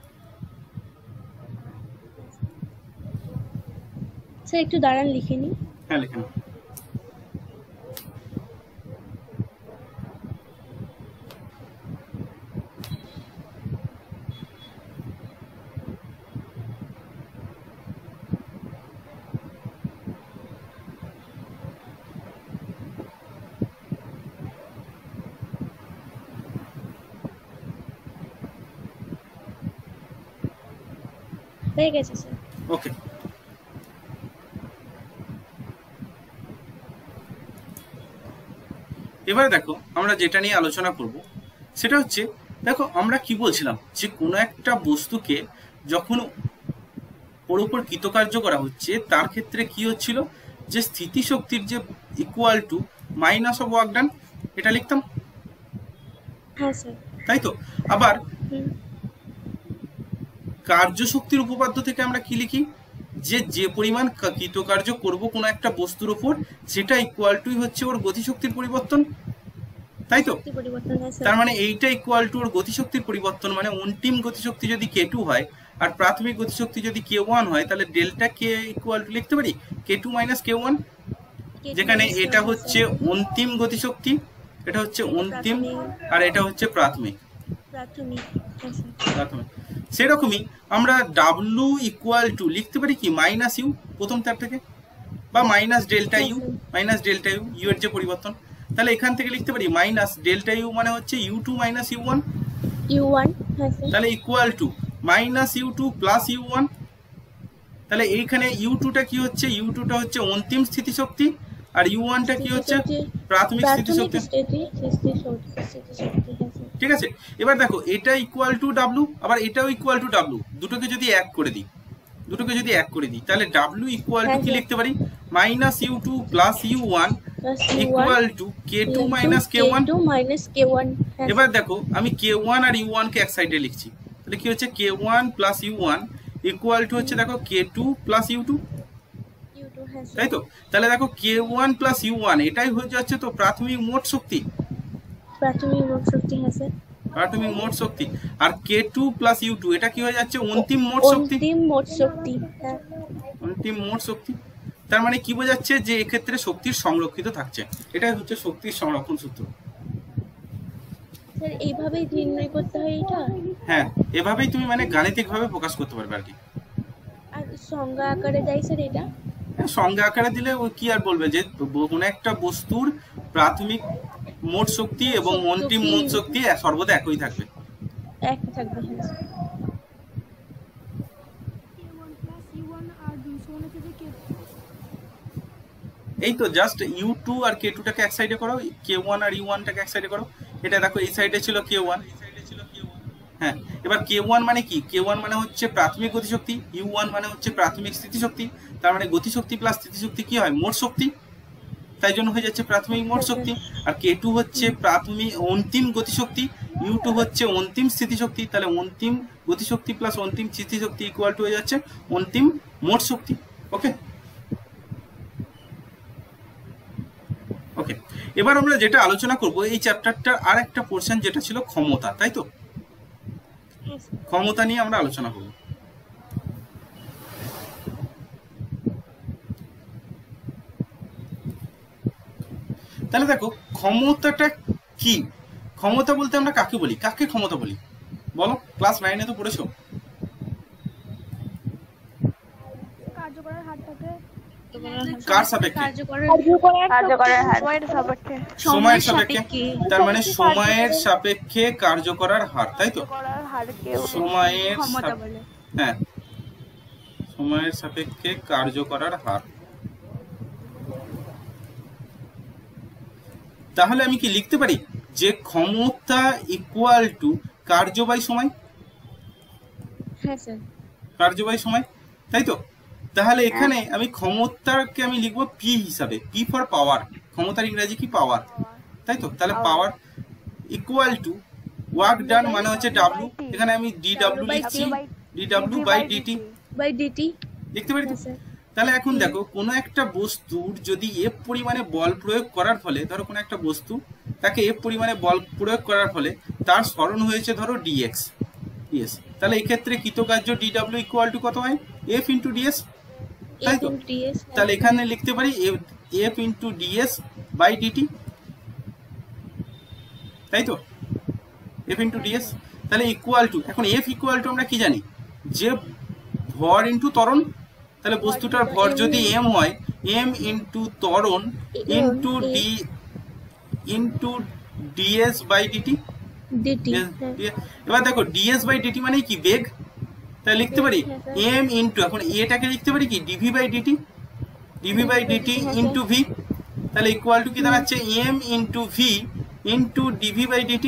স্যার একটু দাঁড়ান, লিখে নিই। হ্যাঁ, লিখে নিই। হয়ে গেছে স্যার। ওকে, এবারে দেখো আমরা যেটা নিয়ে আলোচনা করব সেটা হচ্ছে, দেখো আমরা কি বলছিলাম, যে কোনো একটা বস্তুকে যখন ওর উপর কৃতকার্য করা হচ্ছে তার ক্ষেত্রে কি হচ্ছিল, যে স্থিতিশক্তির যে equal to minus of work done, এটা লিখতাম, হ্যাঁ স্যার, তাই তো? আবার কার্যশক্তির উপপাদ্য থেকে আমরা কি লিখি, যে যে পরিমাণ কৃতকার্য করব কোনো একটা বস্তুর উপর সেটা ইকুয়াল টুই হচ্ছে ওর গতিশক্তির পরিবর্তন, তাই তো? তার মানে এইটা ইকুয়াল টু ওর গতিশক্তির পরিবর্তন, মানে অন্তিম গতিশক্তি যদি কে টু হয় আর প্রাথমিক গতিশক্তি যদি কে ওয়ান হয়, তাহলে ডেল্টা কে ইকুয়াল টু লিখতে পারি K two minus K one, যেখানে এটা হচ্ছে অন্তিম গতিশক্তি, এটা হচ্ছে অন্তিম আর এটা হচ্ছে প্রাথমিক প্রাথমিক। প্রাথমিক সেরকমই আমরা ডাব্লু ইকুয়াল টু লিখতে পারি কি মাইনাস ইউ প্রথম তার থেকে, বা minus delta U, minus delta U, U এর যে পরিবর্তন, তাহলে এখান থেকে লিখতে পারি মাইনাস ডেল্টা ইউ মানে হচ্ছে U two minus U one, U one, হ্যাঁ স্যার, তাহলে equal to minus U two plus U one. তাহলে এইখানে ইউ টুটা কি হচ্ছে, ইউ টুটা হচ্ছে অন্তিম স্থিতিশক্তি, আর ইউ ওয়ানটা কি হচ্ছে প্রাথমিক স্থিতিশক্তি। ঠিক আছে, এবার দেখো এটা ইকুয়াল টু ডাব্লু, আবার এটাও ইকুয়াল টু ডাব্লু, দুটোকে যদি এক করে দিই, দুটোকে যদি এক করে দিই তাহলে ডাব্লু ইকুয়াল টু কি লিখতে পারি minus U two plus U one equal to K two minus K one minus K one. এবার দেখো আমি কে ওয়ান আর ইউ ওয়ান কে এক সাইডে লিখছি, তাহলে কি হচ্ছে K one plus U one equal to হচ্ছে দেখো K two plus U two, তাই তো? তাহলে দেখো K one plus U one এটাই হয়ে যাচ্ছে তো প্রাথমিক মোট শক্তি, প্রাথমিক মোট শক্তি, হ্যাঁ স্যার, প্রাথমিক মোট শক্তি। আর K two plus U two এটা কি হয়ে যাচ্ছে অন্তিম মোট শক্তি, অন্তিম মোট শক্তি, হ্যাঁ, অন্তিম মোট শক্তি। তার মানে কি বোঝাচ্ছে যে এক্ষেত্রে শক্তির সংরক্ষিত থাকছে, এটাই হচ্ছে শক্তির সংরক্ষণ সূত্র। স্যার এইভাবেই নির্ণয় করতে হয় এটা? হ্যাঁ, এভাবেই তুমি মানে গাণিতিক ভাবে প্রকাশ করতে পারবে আর কি। আর সংজ্ঞা আকারে দেয় স্যার এটা? সংজ্ঞা আকারে দিলে ও কি আর বলবে যে কোনো একটা বস্তুর প্রাথমিক মোট শক্তি এবং অন্তিম মোট শক্তি সর্বদা একই থাকবে, এক থাকবে, হ্যাঁ sir. K one plus U one আর বি সমান হচ্ছে যে কে এই তো জাস্ট ইউ টু আর কে টুটাকে এক সাইডে করো, কে ওয়ান আর ইউ ওয়ানটাকে এক সাইডে করো। এটা দেখো এই সাইডে ছিল কে ওয়ান, হ্যাঁ, এবার কে ওয়ান মানে কি, কে ওয়ান মানে হচ্ছে প্রাথমিক গতিশক্তি, ইউ ওয়ান মানে হচ্ছে প্রাথমিক স্থিতিশক্তি, তার মানে গতিশক্তি প্লাস স্থিতিশক্তি কি হয় মোট শক্তি, তাই জন্য হয়ে যাচ্ছে প্রাথমিক মোট শক্তি। আর কে টু হচ্ছে প্রাথমিক অন্তিম গতিশক্তি, ইউ টু হচ্ছে অন্তিম স্থিতিশক্তি, তাহলে অন্তিম গতিশক্তি প্লাস অন্তিম স্থিতিশক্তি ইকুয়াল টু হয়ে যাচ্ছে অন্তিম মোট শক্তি। ওকে ওকে এবার আমরা যেটা আলোচনা করব এই চ্যাপ্টারটার আর একটা পোর্শন যেটা ছিল ক্ষমতা, তাই তো? ক্ষমতা নিয়ে আমরা আলোচনা করব। তাহলে দেখো ক্ষমতাটা কি, ক্ষমতা বলতে আমরা কাকে বলি, কাকে ক্ষমতা বলি বলো? ক্লাস নাইনে তো পড়েছো। কার্যকরের হারটাকে কার সাপেক্ষে? সময়ের সাপেক্ষে, তার মানে সময়ের সাপেক্ষে কার্য করার হার, তাই তো? সময়ের হ্যাঁ সময়ের সাপেক্ষে কার্য করার হার। তাহলে আমি কি লিখতে পারি যে ক্ষমতা ইকুয়াল টু কার্য বাই সময়? হ্যাঁ স্যার, কার্য বাই সময়, তাই তো? তাহলে এখানে আমি ক্ষমতাকে আমি লিখবো পি হিসাবে, পি ফর পাওয়ার, ক্ষমতার ইংরেজি কি পাওয়ার, তাই তো? তাহলে power equal to work done মানে হচ্ছে ডাব্লু, এখানে আমি ডি ডাব্লু লিখছি, D W by DT by DT লিখতে পারি তো? তাহলে এখন দেখো কোনো একটা বস্তুর যদি এফ পরিমাণে বল প্রয়োগ করার ফলে, ধরো কোনো একটা বস্তু তাকে এফ পরিমাণে বল প্রয়োগ করার ফলে তার সরণ হয়েছে ধরো ডিএক্স, ইয়েস, তাহলে এই ক্ষেত্রে কৃতকার্য ডি ডাব্লু ইকুয়াল টু কত হয় এফ ইন্টু ডিএস, তাই তো? তাহলে এখানে লিখতে পারি F into DS by DT, তাই তো? এফ ইন্টু ডিএস, তাহলে ইকুয়াল টু, এখন এফ ইকুয়াল টু আমরা কি জানি যে ভর ইন্টু ত্বরণ, তাহলে বস্তুটার ভর যদি এম হয় এম ইন্টু ত্বরণ into D into DS by DT. এবার দেখো ডিএস বাই ডিটি মানে কি বেগ, তাহলে লিখতে পারি এম ইন্টু, এখন এটাকে লিখতে পারি কি DV by DT, DV by DT into V, তাহলে ইকুয়াল টু কি দাঁড়াচ্ছে M into V into DV by DT,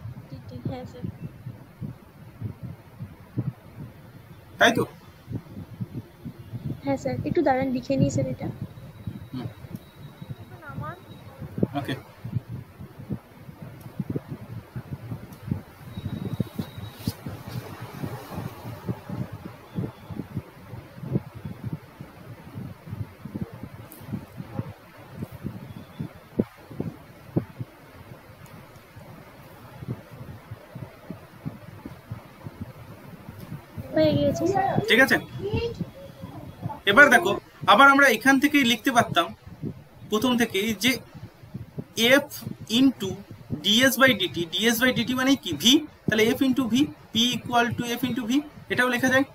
তাই তো? হ্যাঁ স্যার, একটু দাঁড়ান লিখে নিই স্যার এটা। ওকে হয়ে গিয়েছে স্যার, ঠিক আছে। এবার দেখো আবার আমরা এখান থেকেই লিখতে পারতাম প্রথম থেকেই যে F into DS by DT, DS by DT মানে কি ভি, তাহলে F into V, P equal to F into V, এটাও লেখা যায়,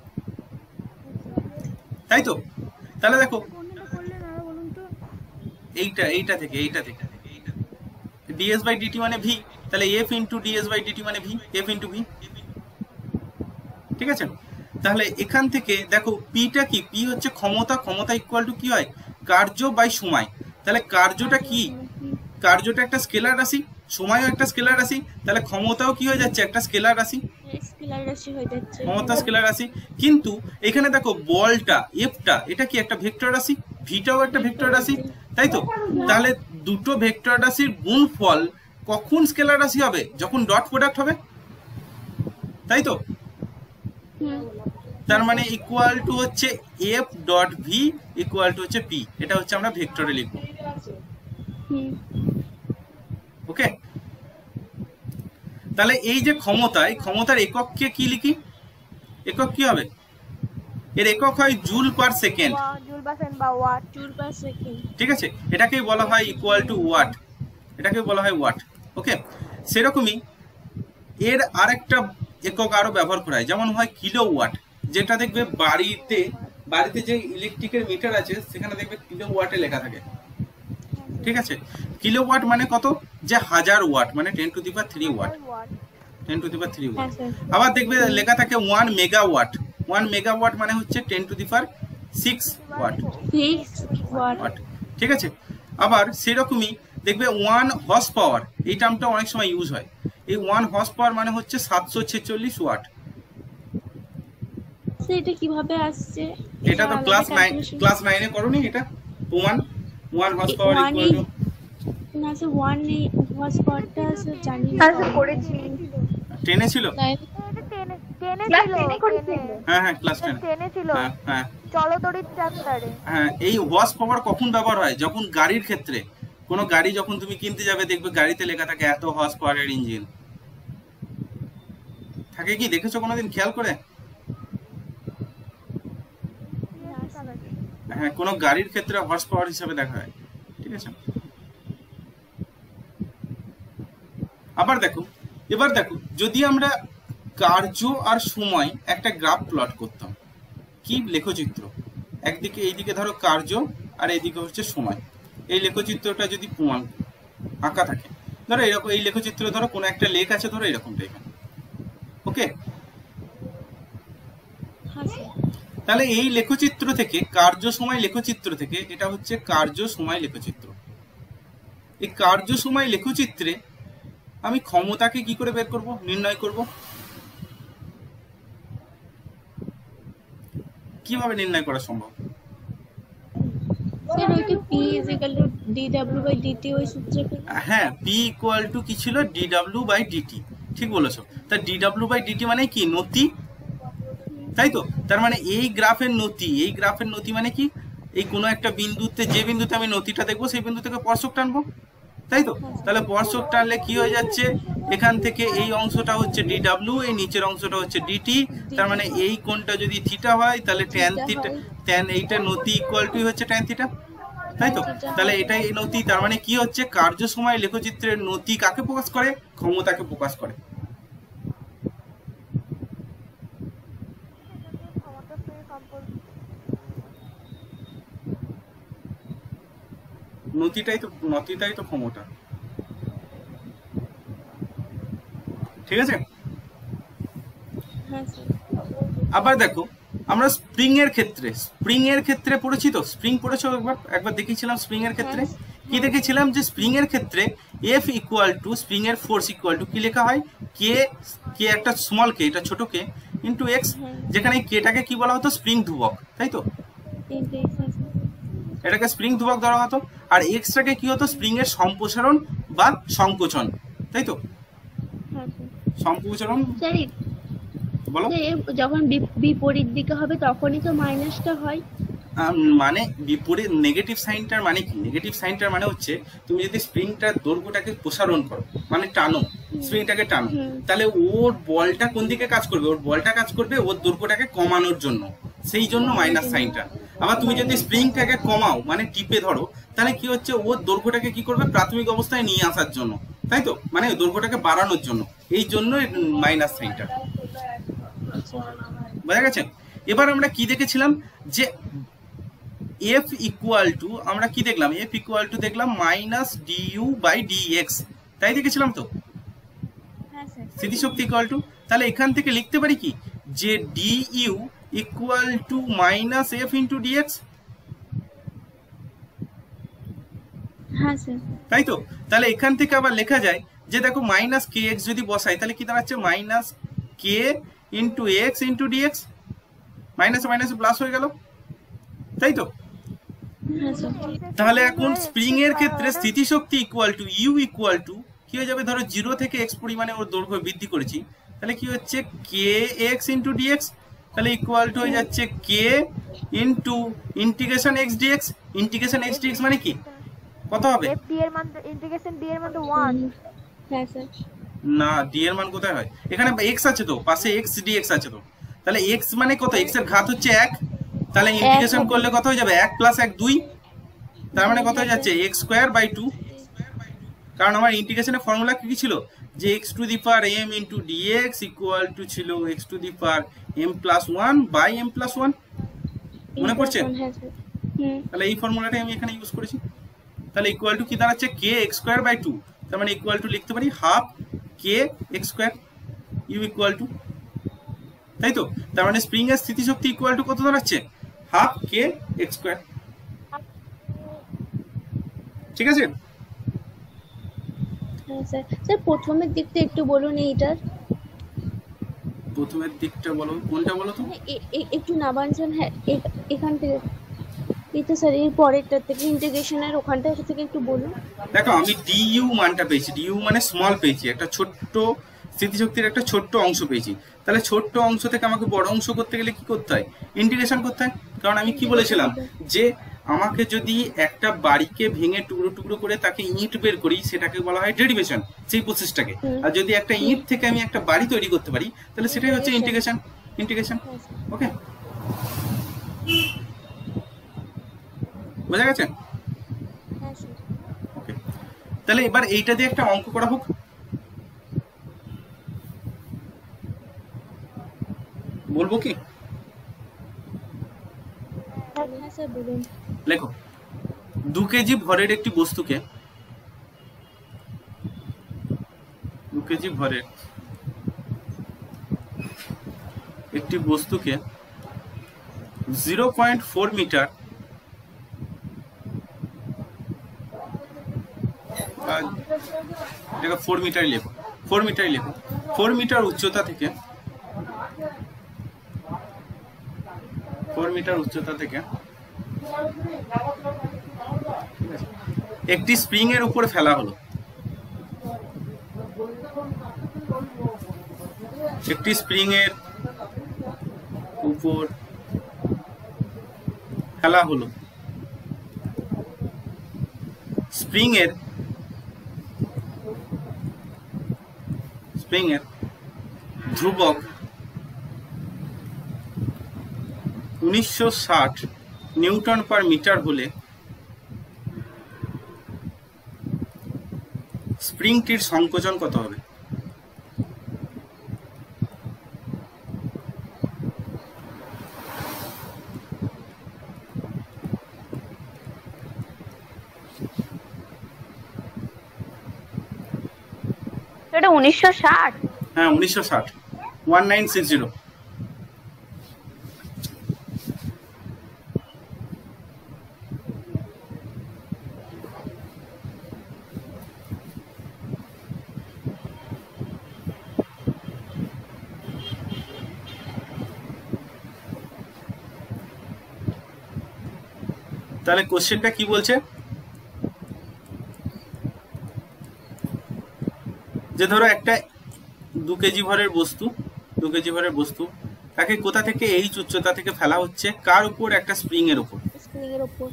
তাই তো? তাহলে দেখো কোনটা করলেন আরো বলুন তো। এইটা এইটা থেকে এইটা থেকে ডিএস বাই ডিটি মানে ভি, তাহলে F into DS by DT মানে ভি, এফ ইন্টু ভি, ঠিক আছে? তাহলে এখান থেকে দেখো পিটা কি, পি হচ্ছে ক্ষমতা, ক্ষমতা ইকুয়াল টু কি হয়, কার্য বাই সময়। তাহলে কার্যটা কি, কার্যটা একটা স্কেলার রাশি, সময়ও একটা স্কেলার রাশি, তাহলে ক্ষমতাও কি হয়ে যাচ্ছে, একটা স্কেলার রাশি, স্কেলার রাশি হয়ে যাচ্ছে, ক্ষমতা স্কেলার রাশি। কিন্তু এখানে দেখো বলটা, এফটা, এটা কি একটা ভেক্টর রাশি, ভিটাও একটা ভেক্টর রাশি, তাই তো? তাহলে দুটো ভেক্টর রাশির গুণফল কখন স্কেলার রাশি হবে, যখন ডট প্রোডাক্ট হবে, তাই তো? তার মানে ইকুয়াল টু হচ্ছে F dot V equal to হচ্ছে পি, এটা হচ্ছে আমরা ভেক্টরে লিখবো, ওকে? তাহলে এই যে ক্ষমতা, এই ক্ষমতার একককে কি লিখি, একক কি হবে, এর একক হয় joule per second, joule per second বা ওয়াট, জুল পার সেকেন্ড, ঠিক আছে? এটাকেই বলা হয় ইকুয়াল টু ওয়াট, এটাকে বলা হয় ওয়াট, ওকে? সেরকমই এর আরেকটা একক আরো ব্যবহার করা হয়, যেমন হয় কিলো ওয়াট, যেটা দেখবে বাড়িতে, বাড়িতে যে ইলেকট্রিকের মিটার আছে সেখানে দেখবে কিলো ওয়াটে লেখা থাকে, ঠিক আছে? কিলো ওয়াট মানে কত, যে হাজার ওয়াট, মানে ten to the power three watt, ten to the power three watt. আবার দেখবে লেখা থাকে ওয়ান মেগাওয়াট, ওয়ান মেগাওয়াট মানে হচ্ছে ten to the power six watt, watt, ঠিক আছে? আবার সেরকমই দেখবে ওয়ান হর্স পাওয়ার, এই টার্মটা অনেক সময় ইউজ হয়, এই ওয়ান হর্স পাওয়ার মানে হচ্ছে সাতশো ছেচল্লিশ ওয়াট। এটা কিভাবে আসছে, এটা তো ক্লাস নাইন, ক্লাস নাইনে করোনি এটা, one one horse power equal to, না স্যার ওয়ান হর্স পাওয়ারটা স্যার জানি না, স্যার করেছি, টেনে ছিল, এটা টেনে টেনে ছিল, হ্যাঁ হ্যাঁ ক্লাস টেন, টেনে ছিল, হ্যাঁ হ্যাঁ চলতড়িৎ চ্যাপ্টারে। হ্যাঁ, এই হর্স পাওয়ার কখন ব্যবহার হয়, যখন গাড়ির ক্ষেত্রে, কোনো গাড়ি যখন তুমি কিনতে যাবে দেখবে গাড়িতে লেখা থাকে এত হর্স পাওয়ারের ইঞ্জিন থাকে, কি দেখেছো কোনোদিন খেয়াল করে? হ্যাঁ, কোনো গাড়ির ক্ষেত্রে হর্স পাওয়ার হিসাবে দেখা হয়, ঠিক আছে? আবার দেখো, এবার দেখো যদি আমরা কার্য আর সময় একটা গ্রাফ প্লট করতাম, কি লেখচিত্র, একদিকে এইদিকে ধরো কার্য আর এইদিকে হচ্ছে সময়, এই লেখচিত্রটা যদি প্রমাণ আঁকা থাকে, ধরো এরকম, এই লেখচিত্র ধরো কোনো একটা লেখ আছে, ধরো এরকম টাইপের, ওকে? তাহলে এই লেখচিত্র থেকে, কার্য সময় লেখচিত্র থেকে, এটা হচ্ছে কার্য সময় লেখচিত্র, এই কার্য সময় লেখচিত্রে আমি ক্ষমতাকে কি করে বের করব, নির্ণয় করব, কিভাবে নির্ণয় করা সম্ভব? স্যার ওইটা p dw বাই dt ওই সূত্রটা, হ্যাঁ, p ইকুয়াল টু কি ছিল, dw বাই dt, ঠিক বলেছো। তা dw বাই dt মানে কি, নতি, তাই তো? তার মানে এই গ্রাফের নতি, এই গ্রাফের নতি মানে কি, এই কোনো একটা বিন্দুতে, যে বিন্দুতে আমি নতিটা দেখবো সেই বিন্দু থেকে স্পর্শক টানবো, তাই তো? তাহলে স্পর্শক টানলে কি হয়ে যাচ্ছে, এখান থেকে এই অংশটা হচ্ছে dw, এই নিচের অংশটা হচ্ছে dt, তার মানে এই কোণটা যদি থিটা হয় তাহলে tan থিটা, tan এইটা নতি ইকুয়াল টু হচ্ছে tan থিটা, তাই তো? তাহলে এটাই নতি, তার মানে কি হচ্ছে, কার্য সময় লেখচিত্রের নতি কাকে প্রকাশ করে, ক্ষমতাকে প্রকাশ করে। নতিটাই তো, নতিটাই তো ক্ষমতা, ঠিক আছে? আবার দেখো আমরা স্প্রিং এর ক্ষেত্রে, স্প্রিং এর ক্ষেত্রে পড়েছি তো, স্প্রিং পড়েছো একবার, একবার দেখিয়েছিলাম স্প্রিং এর ক্ষেত্রে, কি দেখেছিলাম, যে স্প্রিং এর ক্ষেত্রে এফ ইকুয়াল টু স্প্রিং এর ফোর্স ইকুয়াল টু কি লেখা হয়, কে, কে একটা স্মল কে, এটা ছোট কে, ইন্টু এক্স, যেখানে কেটাকে কি বলা হতো, স্প্রিং ধ্রুবক, তাই তো? এটাকে স্প্রিং ধ্রুবক ধরা হতো, আর এক্সটাকে কি হতো, স্প্রিং এর সম্প্রসারণ বা সংকোচন, তাই তো? সম্প্রসারণ, বলো, যখন বিপরীত দিকে হবে তখনই তো মাইনাসটা হয়, মানে বিপরীত, নেগেটিভ সাইনটার মানে কি, নেগেটিভ সাইনটার মানে হচ্ছে তুমি যদি স্প্রিংটার দৈর্ঘ্যটাকে প্রসারণ করো, মানে টানো, স্প্রিংটাকে টানো, তাহলে ওর বলটা কোন দিকে কাজ করবে, ওর বলটা কাজ করবে ওর দৈর্ঘ্যটাকে কমানোর জন্য, সেই জন্য মাইনাস সাইনটা। আবার তুমি যদি স্প্রিংটাকে কমাও, মানে টিপে ধরো, তাহলে কি হচ্ছে, ওর দৈর্ঘ্যটাকে কি করবে, প্রাথমিক অবস্থায় নিয়ে আসার জন্য, তাই তো? মানে দৈর্ঘ্যটাকে বাড়ানোর জন্য, এই জন্য মাইনাস সাইনটা। বোঝা গেছে? এবার আমরা কি দেখেছিলাম যে এফ ইকুয়াল টু, আমরা কি দেখলাম, এফ ইকুয়াল টু দেখলাম মাইনাস ডিইউ বাই ডিএক্স, তাই দেখেছিলাম তো স্থিতিশক্তি ইকুয়াল টু। তাহলে এখান থেকে লিখতে পারি কি যে DU equal to minus F into DX, হ্যাঁ স্যার। তাই তো? তাহলে এখান থেকে আবার লেখা যায় যে দেখো মাইনাস কে এক্স যদি বসাই তাহলে কি দাঁড়াচ্ছে minus K into X into DX, minus minus plus হয়ে গেল, তাই তো? তাহলে এখন স্প্রিং এর ক্ষেত্রে স্থিতিশক্তি equal to U equal to কি হয়ে যাবে, ধরো জিরো থেকে এক্স পরিমাণে ওর দৈর্ঘ্য বৃদ্ধি করেছি, তাহলে কি হচ্ছে কে এক্স ইন্টু ডিএক্স, তাহলে ইকুয়াল টু হয়ে যাচ্ছে K into integration X DX. Integration X DX মানে কি, কত হবে? এফ ডি এর মান, ইন্টিগ্রেশন ডি এর মান তো ওয়ান। হ্যাঁ স্যার। না, ডি এর মান কোথায় হয়, এখানে এক্স আছে তো, পাশে এক্স ডিএক্স আছে তো, তাহলে এক্স মানে কত, এক্স এর ঘাত হচ্ছে এক, তাহলে ইন্টিগ্রেশন করলে কত হয়ে যাবে, এক প্লাস এক দুই, তার মানে কত হয়ে যাচ্ছে এক্স স্কোয়ার বাই টু। কারণ আমার ইন্টিগ্রেশনের ফর্মুলা কি ছিল, যে X to the power M into DX equal to ছিল X to the power M plus one by M plus one, মনে পড়ছে? তাহলে এই ফর্মুলাটাই আমি এখানে ইউজ করেছি। তাহলে ইকুয়াল টু কি দাঁড়াচ্ছে, K X square by two, তার মানে ইকুয়াল টু লিখতে পারি half K X square U equal to, তাই তো? তার মানে স্প্রিং এর স্থিতিশক্তি ইকুয়াল টু কত দাঁড়াচ্ছে, হাফ কে এক্স স্কোয়ার। ঠিক আছে স্যার। স্যার প্রথমের দিকটা একটু বলুন এইটার, প্রথমের দিকটা বলো, কোনটা বলো তো? একটু নামাঞ্জন। হ্যাঁ এখান থেকে, এই তো স্যার এর পরেরটা থেকে ইন্টিগ্রেশনের ওখানটা থেকে একটু বলুন। দেখো আমি ডিইউ মানটা পেয়েছি, ডিইউ মানে স্মল পেয়েছি, একটা ছোট্ট স্থিতিশক্তির একটা ছোট্ট অংশ পেয়েছি। তাহলে ছোট্ট অংশ থেকে আমাকে বড় অংশ করতে গেলে কি করতে হয়, ইন্টিগ্রেশন করতে হয়। কারণ আমি কি বলেছিলাম যে আমাকে যদি একটা বাড়িকে ভেঙে টুকরো টুকরো করে তাকে ইট বের করি, সেটাকে বলা হয় ডেরিভেশন, সেই প্রসেসটাকে। আর যদি একটা ইট থেকে আমি একটা বাড়ি তৈরি করতে পারি, তাহলে সেটাই হচ্ছে ইন্টিগ্রেশন। ইন্টিগ্রেশন ওকে, বোঝা গেছে? ওকে, তাহলে এবার এইটা দিয়ে একটা অঙ্ক করা হোক। বলবো কি, লেখো দু কেজি ভরের একটি বস্তুকে, দু কেজি ভরের একটি বস্তুকে জিরো পয়েন্ট ফোর মিটার এটাকে ফোর মিটারই লেখো, ফোর মিটারই লেখো ফোর মিটার উচ্চতা থেকে, ফোর মিটার উচ্চতা থেকে একটি স্প্রিং এর উপর ফেলা হলো, একটি স্প্রিং এর উপর ফেলা হলো। স্প্রিং এর স্প্রিং এর ধ্রুবক উনিশশো ষাট নিউটন পার মিটার হলে স্প্রিংটির সংকোচন কত হবে? এটা উনিশশো ষাট। হ্যাঁ উনিশশো ষাট, ওয়ান নাইন সিক্স জিরো। তাহলে কোশ্চেনটা কি বলছে, যে ধরো একটা দু কেজি ভরের বস্তু, দু কেজি ভরের বস্তু তাকে কোথা থেকে এই উচ্চতা থেকে ফেলা হচ্ছে, কার উপর, একটা স্প্রিং এর উপর। স্প্রিং এর উপর,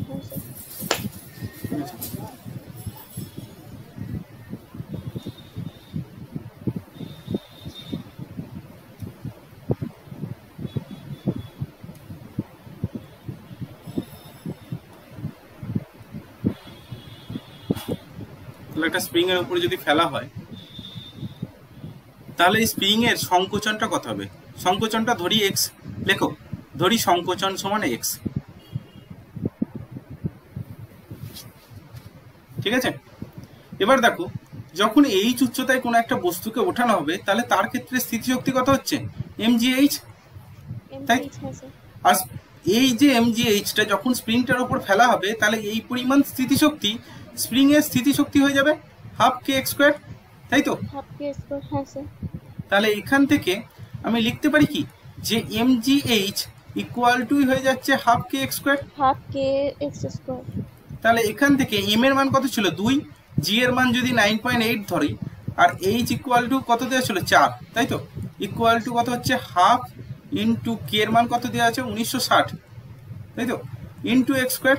একটা স্প্রিং এর উপরে যদি ফেলা হয়, তাহলে স্প্রিং এর সংকোচনটা কত হবে? সংকোচনটা ধরি এক্স, লেখো, ধরি সংকোচন সমান এক্স, ঠিক আছে। এবার দেখো, যখন এইচ উচ্চতায় কোনো একটা বস্তুকে ওঠানো হবে তাহলে তার ক্ষেত্রে স্থিতিশক্তি কত হচ্ছে? এমজিএইচ, তাই? আর এই যে এমজিএইচটা যখন স্প্রিংটার উপর ফেলা হবে তাহলে এই পরিমাণ স্থিতিশক্তি স্প্রিং এর স্থিতিশক্তি হয়ে যাবে হাফ কে এক্স স্কোয়ার, তাই তো? হাফ কে স্কয়ার, হ্যাঁ স্যার। তাহলে এখান থেকে আমি লিখতে পারি কি, যে এমজিএইচ ইকুয়াল টু হয়ে যাচ্ছে half K X square. Half K X square. তাহলে এখান থেকে এম এর মান কত ছিল? দুই। জি এর মান যদি নাইন পয়েন্ট এইট ধরি, আর এইচ ইকুয়াল টু কত দেওয়া ছিল? চার, তাই তো? ইকুয়াল টু কত হচ্ছে? হাফ ইন্টু কে এর মান কত দেওয়া আছে? উনিশশো ষাট, তাই তো? ইন্টু এক্স স্কোয়ার,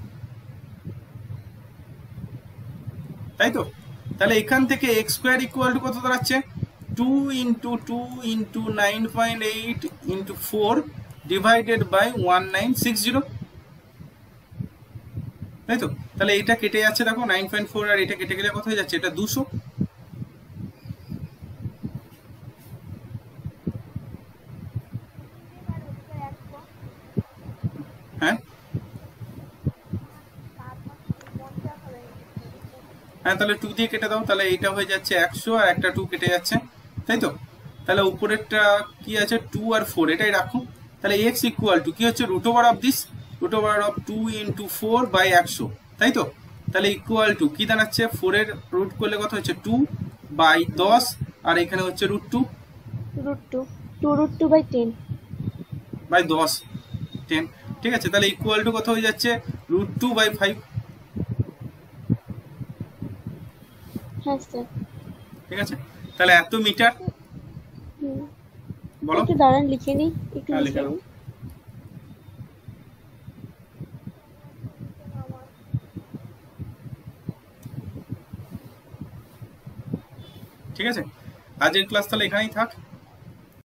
তাই তো? তাহলে এখান থেকে এক্স স্কোয়ার ইকুয়াল টু কত দাঁড়াচ্ছে? Two into two into nine point eight into four divided by one nine six zero, তাই তো? তাহলে এটা কেটে যাচ্ছে, দেখো নাইন পয়েন্ট ফোর আর এটা কেটে গেলে কত হয়ে যাচ্ছে? এটা দুশো। হ্যাঁ হ্যাঁ, তাহলে টু দিয়ে কেটে দাও, তাহলে এইটা হয়ে যাচ্ছে একশো আর একটা টু কেটে যাচ্ছে, তাই তো? তাহলে উপরেরটা কি আছে? টু আর ফোর, এটাই রাখো। তাহলে এক্স ইকুয়াল টু কি হচ্ছে? Root over of this, root over of two into four by একশো, তাই তো? তাহলে ইকুয়াল টু কি দাঁড়াচ্ছে? ফোরের রুট করলে কত হচ্ছে? টু বাই দশ, আর এখানে হচ্ছে root two root two, two root two by ten by দশ, টেন, ঠিক আছে। তাহলে ইকুয়াল টু কত হয়ে যাচ্ছে? রুট টু বাই ফাইভ, হ্যাঁ স্যার। ঠিক আছে। তাহলে এত মিটার, হুম, বলো। একটু দাঁড়ান লিখে নিই, একটু হ্যাঁ, লিখে লিখে নাও। নিই। ঠিক আছে, আজকের ক্লাস তাহলে এখানেই থাক।